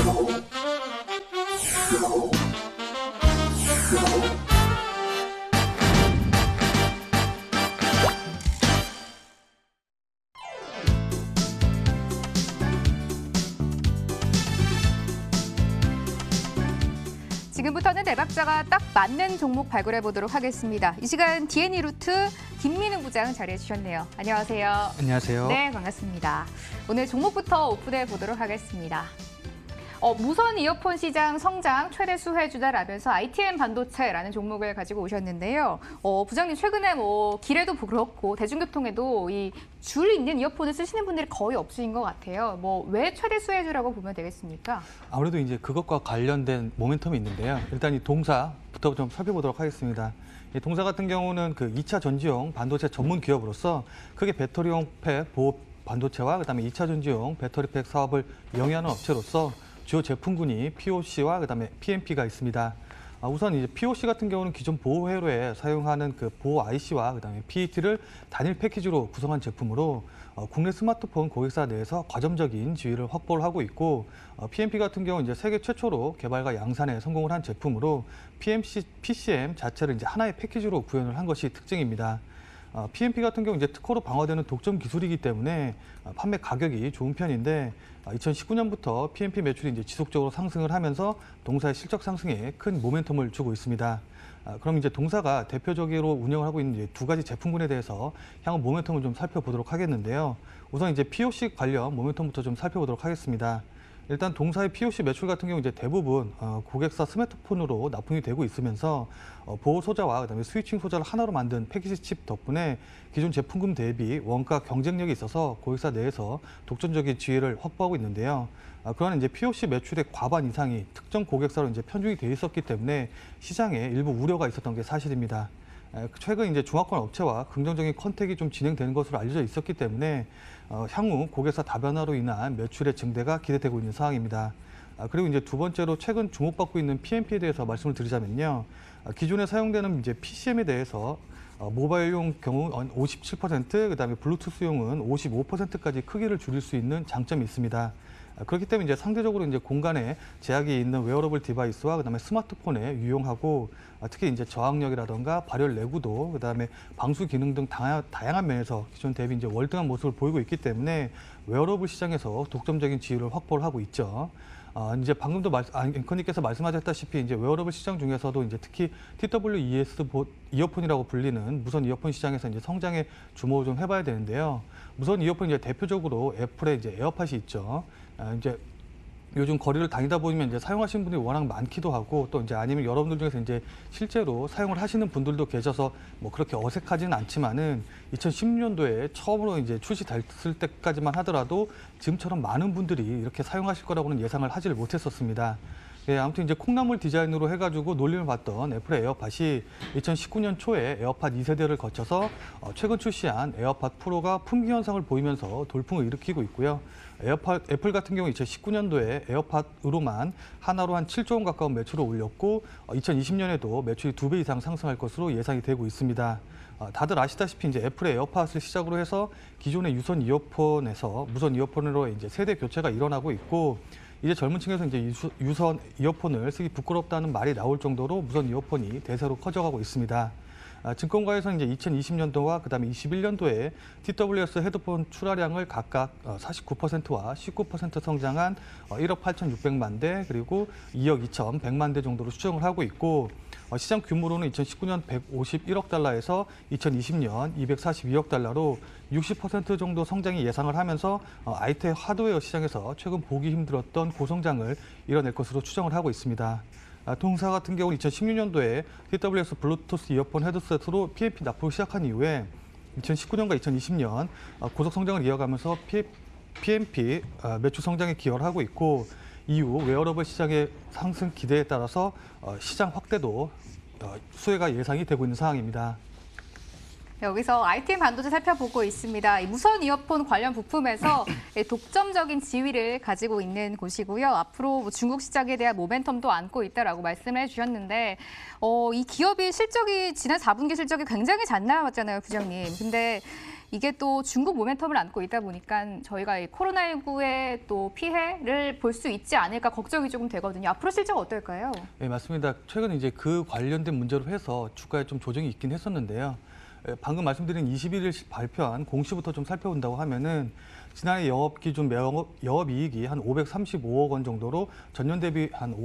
지금부터는 대박자가 딱 맞는 종목 발굴해 보도록 하겠습니다. 이 시간 D&E 루트 김민웅 부장 자리해 주셨네요. 안녕하세요. 안녕하세요. 네, 반갑습니다. 오늘 종목부터 오픈해 보도록 하겠습니다. 무선 이어폰 시장 성장 최대 수혜주다라면서 ITM 반도체라는 종목을 가지고 오셨는데요. 부장님 최근에 길에도 그렇고 대중교통에도 이 줄 있는 이어폰을 쓰시는 분들이 거의 없으신 것 같아요. 왜 최대 수혜주라고 보면 되겠습니까? 아무래도 이제 그것과 관련된 모멘텀이 있는데요. 일단 이 동사부터 좀 살펴보도록 하겠습니다. 이 동사 같은 경우는 그 2차 전지용 반도체 전문 기업으로서 크게 배터리용 팩 보호 반도체와 그다음에 2차 전지용 배터리팩 사업을 영위하는 업체로서 주요 제품군이 POC와 그다음에 PMP가 있습니다. 우선 이제 POC 같은 경우는 기존 보호 회로에 사용하는 그 보호 IC와 그다음에 PET를 단일 패키지로 구성한 제품으로 국내 스마트폰 고객사 내에서 과점적인 지위를 확보를 하고 있고, PMP 같은 경우는 이제 세계 최초로 개발과 양산에 성공을 한 제품으로 PCM 자체를 이제 하나의 패키지로 구현을 한 것이 특징입니다. PMP 같은 경우 이제 특허로 방어되는 독점 기술이기 때문에 판매 가격이 좋은 편인데 2019년부터 PMP 매출이 이제 지속적으로 상승을 하면서 동사의 실적 상승에 큰 모멘텀을 주고 있습니다. 그럼 이제 동사가 대표적으로 운영을 하고 있는 이제 두 가지 제품군에 대해서 향후 모멘텀을 좀 살펴보도록 하겠는데요. 우선 이제 POC 관련 모멘텀부터 좀 살펴보도록 하겠습니다. 일단 동사의 POC 매출 같은 경우 이제 대부분 고객사 스마트폰으로 납품이 되고 있으면서 보호 소자와 그다음에 스위칭 소자를 하나로 만든 패키지 칩 덕분에 기존 제품군 대비 원가 경쟁력이 있어서 고객사 내에서 독점적인 지위를 확보하고 있는데요. 그러나 이제 POC 매출의 과반 이상이 특정 고객사로 이제 편중이 돼 있었기 때문에 시장에 일부 우려가 있었던 게 사실입니다. 최근 이제 중화권 업체와 긍정적인 컨택이 좀 진행되는 것으로 알려져 있었기 때문에 향후 고객사 다변화로 인한 매출의 증대가 기대되고 있는 상황입니다. 그리고 이제 두 번째로 최근 주목받고 있는 PMP에 대해서 말씀을 드리자면요. 기존에 사용되는 이제 PCM에 대해서 모바일용 경우 57%, 그다음에 블루투스용은 55%까지 크기를 줄일 수 있는 장점이 있습니다. 그렇기 때문에 이제 상대적으로 이제 공간에 제약이 있는 웨어러블 디바이스와 그다음에 스마트폰에 유용하고, 특히 이제 저항력이라던가 발열 내구도, 그다음에 방수 기능 등 다양한 면에서 기존 대비 이제 월등한 모습을 보이고 있기 때문에 웨어러블 시장에서 독점적인 지위를 확보를 하고 있죠. 이제 방금도 앵커님께서 말씀하셨다시피 이제 웨어러블 시장 중에서도 이제 특히 TWES 이어폰이라고 불리는 무선 이어폰 시장에서 이제 성장에 주목을 좀 해봐야 되는데요. 무선 이어폰 이제 대표적으로 애플의 이제 에어팟이 있죠. 이제 요즘 거리를 다니다 보면 이제 사용하시는 분들이 워낙 많기도 하고, 또 이제 아니면 여러분들 중에서 이제 실제로 사용을 하시는 분들도 계셔서 그렇게 어색하지는 않지만은 2016년도에 처음으로 이제 출시됐을 때까지만 하더라도 지금처럼 많은 분들이 이렇게 사용하실 거라고는 예상을 하지를 못했었습니다. 예, 아무튼 이제 콩나물 디자인으로 해가지고 놀림을 받던 애플의 에어팟이 2019년 초에 에어팟 2세대를 거쳐서 최근 출시한 에어팟 프로가 품귀 현상을 보이면서 돌풍을 일으키고 있고요. 애플 같은 경우 2019년도에 에어팟으로만 하나로 한 7조 원 가까운 매출을 올렸고 2020년에도 매출이 2배 이상 상승할 것으로 예상이 되고 있습니다. 다들 아시다시피 이제 애플의 에어팟을 시작으로 해서 기존의 유선 이어폰에서 무선 이어폰으로 이제 세대 교체가 일어나고 있고, 이제 젊은 층에서 이제 유선 이어폰을 쓰기 부끄럽다는 말이 나올 정도로 무선 이어폰이 대세로 커져가고 있습니다. 증권가에서는 이제 2020년도와 그다음에 21년도에 TWS 헤드폰 출하량을 각각 49%와 19% 성장한 1억 8,600만 대, 그리고 2억 2,100만 대 정도로 추정을 하고 있고, 시장 규모로는 2019년 151억 달러에서 2020년 242억 달러로 60% 정도 성장이 예상을 하면서 IT 하드웨어 시장에서 최근 보기 힘들었던 고성장을 이뤄낼 것으로 추정을 하고 있습니다. 동사 같은 경우는 2016년도에 TWS 블루투스 이어폰 헤드셋으로 PMP 납품을 시작한 이후에 2019년과 2020년 고속 성장을 이어가면서 PMP 매출 성장에 기여를 하고 있고, 이후 웨어러블 시장의 상승 기대에 따라서 시장 확대도 수혜가 예상이 되고 있는 상황입니다. 여기서 ITM 반도체 살펴보고 있습니다. 이 무선 이어폰 관련 부품에서 독점적인 지위를 가지고 있는 곳이고요. 앞으로 중국 시장에 대한 모멘텀도 안고 있다라고 말씀을 해주셨는데, 이 기업이 실적이 지난 4분기 실적이 굉장히 잘 나왔잖아요, 부장님. 근데 이게 또 중국 모멘텀을 안고 있다 보니까 저희가 이 코로나19의 또 피해를 볼 수 있지 않을까 걱정이 조금 되거든요. 앞으로 실적 어떨까요? 네, 맞습니다. 최근 이제 그 관련된 문제로 해서 주가에 좀 조정이 있긴 했었는데요. 방금 말씀드린 21일 발표한 공시부터 좀 살펴본다고 하면은 지난해 영업 기준 영업이익이 한 535억 원 정도로 전년 대비 한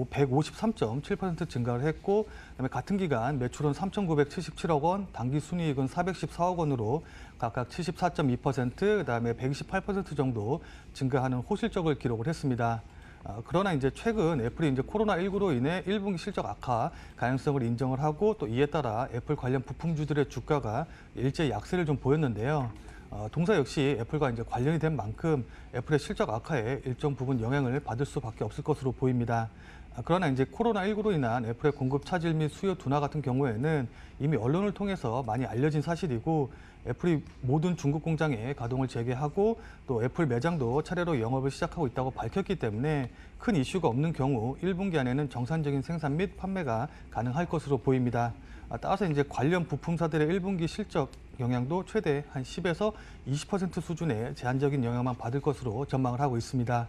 153.7% 증가를 했고, 그다음에 같은 기간 매출은 3,977억 원, 당기 순이익은 414억 원으로 각각 74.2%, 그다음에 128% 정도 증가하는 호실적을 기록을 했습니다. 그러나 이제 최근 애플이 이제 코로나19로 인해 1분기 실적 악화 가능성을 인정을 하고 또 이에 따라 애플 관련 부품주들의 주가가 일제히 약세를 좀 보였는데요. 동사 역시 애플과 이제 관련이 된 만큼 애플의 실적 악화에 일정 부분 영향을 받을 수밖에 없을 것으로 보입니다. 그러나 이제 코로나19로 인한 애플의 공급 차질 및 수요 둔화 같은 경우에는 이미 언론을 통해서 많이 알려진 사실이고, 애플이 모든 중국 공장에 가동을 재개하고 또 애플 매장도 차례로 영업을 시작하고 있다고 밝혔기 때문에 큰 이슈가 없는 경우 1분기 안에는 정상적인 생산 및 판매가 가능할 것으로 보입니다. 따라서 이제 관련 부품사들의 1분기 실적 영향도 최대 한 10에서 20% 수준의 제한적인 영향만 받을 것으로 전망을 하고 있습니다.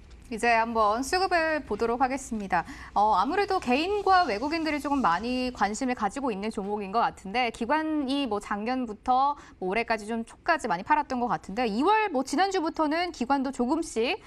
이제 한번 수급을 보도록 하겠습니다. 아무래도 개인과 외국인들이 조금 많이 관심을 가지고 있는 종목인 것 같은데, 기관이 뭐 작년부터 뭐 올해까지 좀 초까지 많이 팔았던 것 같은데 2월 뭐 지난주부터는 기관도 조금씩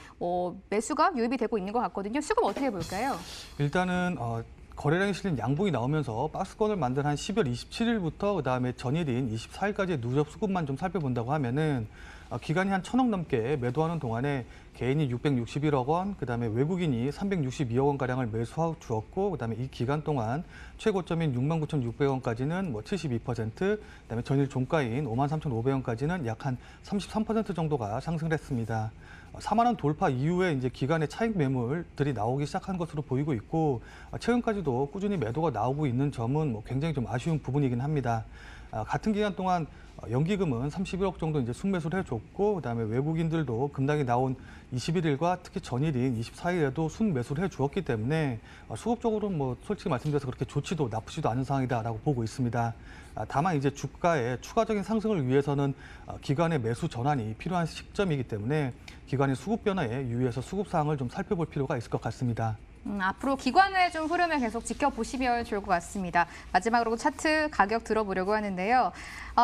매수가 유입이 되고 있는 것 같거든요. 수급 어떻게 볼까요? 일단은 거래량이 실린 양봉이 나오면서 박스권을 만든 한 10월 27일부터 그다음에 전일인 24일까지의 누적 수급만 좀 살펴본다고 하면은 기간이 한 1,000억 넘게 매도하는 동안에 개인이 661억 원, 그다음에 외국인이 362억 원가량을 매수하고 주었고, 그다음에 이 기간 동안 최고점인 69,600원까지는 뭐 72%, 그다음에 전일 종가인 53,500원까지는 약 한 33% 정도가 상승을 했습니다. 4만 원 돌파 이후에 이제 기간의 차익 매물들이 나오기 시작한 것으로 보이고 있고, 최근까지도 꾸준히 매도가 나오고 있는 점은 뭐 굉장히 좀 아쉬운 부분이긴 합니다. 같은 기간 동안 연기금은 31억 정도 이제 순매수를 해줬고, 그다음에 외국인들도 급락이 나온 21일과 특히 전일인 24일에도 순매수를 해주었기 때문에 수급적으로는 뭐 솔직히 말씀드려서 그렇게 좋지도 나쁘지도 않은 상황이다라고 보고 있습니다. 다만 이제 주가의 추가적인 상승을 위해서는 기관의 매수 전환이 필요한 시점이기 때문에 기관의 수급 변화에 유의해서 수급 사항을 좀 살펴볼 필요가 있을 것 같습니다. 앞으로 기관의 좀 흐름을 계속 지켜보시면 좋을 것 같습니다. 마지막으로 차트 가격 들어보려고 하는데요.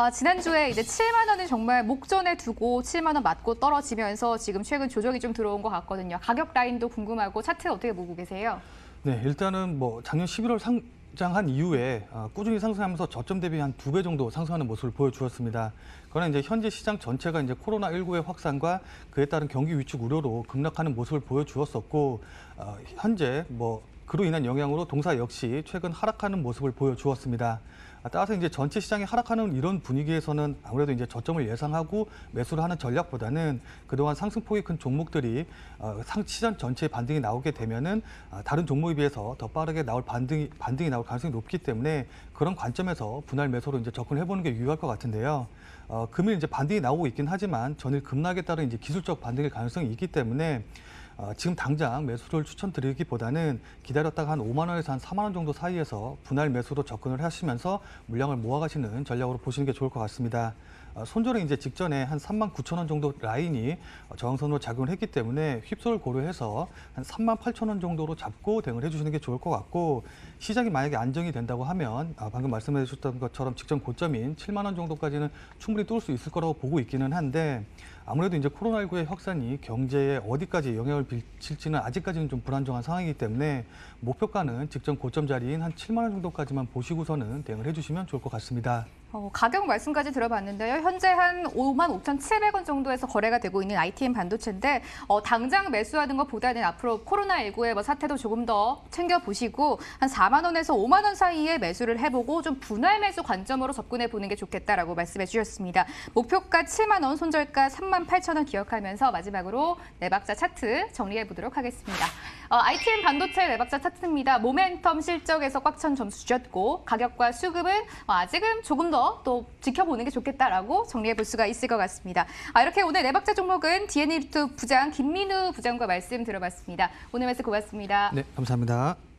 지난주에 이제 7만 원을 정말 목전에 두고 7만 원 맞고 떨어지면서 지금 최근 조정이 좀 들어온 것 같거든요. 가격 라인도 궁금하고 차트 어떻게 보고 계세요? 네, 일단은 뭐 작년 11월 상장한 이후에 꾸준히 상승하면서 저점 대비 한 2배 정도 상승하는 모습을 보여주었습니다. 그러나 이제 현재 시장 전체가 이제 코로나19의 확산과 그에 따른 경기 위축 우려로 급락하는 모습을 보여주었었고, 현재 뭐 그로 인한 영향으로 동사 역시 최근 하락하는 모습을 보여주었습니다. 따라서 이제 전체 시장이 하락하는 이런 분위기에서는 아무래도 이제 저점을 예상하고 매수를 하는 전략보다는 그동안 상승폭이 큰 종목들이 시장 전체의 반등이 나오게 되면은 다른 종목에 비해서 더 빠르게 나올 반등이 나올 가능성이 높기 때문에 그런 관점에서 분할 매수로 이제 접근을 해보는 게 유효할 것 같은데요. 금일 이제 반등이 나오고 있긴 하지만 전일 급락에 따른 이제 기술적 반등일 가능성이 있기 때문에 지금 당장 매수를 추천드리기보다는 기다렸다가 한 5만 원에서 한 4만 원 정도 사이에서 분할 매수로 접근을 하시면서 물량을 모아가시는 전략으로 보시는 게 좋을 것 같습니다. 손절은 이제 직전에 한 3만 9천 원 정도 라인이 저항선으로 작용을 했기 때문에 휩소를 고려해서 한 3만 8천 원 정도로 잡고 대응을 해주시는 게 좋을 것 같고, 시장이 만약에 안정이 된다고 하면 방금 말씀해 주셨던 것처럼 직전 고점인 7만 원 정도까지는 충분히 뚫을 수 있을 거라고 보고 있기는 한데, 아무래도 이제 코로나19의 확산이 경제에 어디까지 영향을 미칠지는 아직까지는 좀 불안정한 상황이기 때문에 목표가는 직전 고점 자리인 한 7만 원 정도까지만 보시고서는 대응을 해주시면 좋을 것 같습니다. 가격 말씀까지 들어봤는데요. 현재 한 5만 5,700원 정도에서 거래가 되고 있는 ITM 반도체인데 당장 매수하는 것보다는 앞으로 코로나19의 뭐 사태도 조금 더 챙겨보시고 한 4만 원에서 5만 원 사이에 매수를 해보고 좀 분할 매수 관점으로 접근해 보는 게 좋겠다라고 말씀해 주셨습니다. 목표가 7만 원, 손절가 3만 8천 원 기억하면서 마지막으로 네 박자 차트 정리해 보도록 하겠습니다. ITM 반도체 네 박자 차트입니다. 모멘텀 실적에서 꽉 찬 점수 주셨고 가격과 수급은 아직은 조금 더 또 지켜보는 게 좋겠다라고 정리해 볼 수가 있을 것 같습니다. 이렇게 오늘 네 박자 종목은 DNA 리프트 부장 김민우 부장과 말씀 들어봤습니다. 오늘 말씀 고맙습니다. 네, 감사합니다.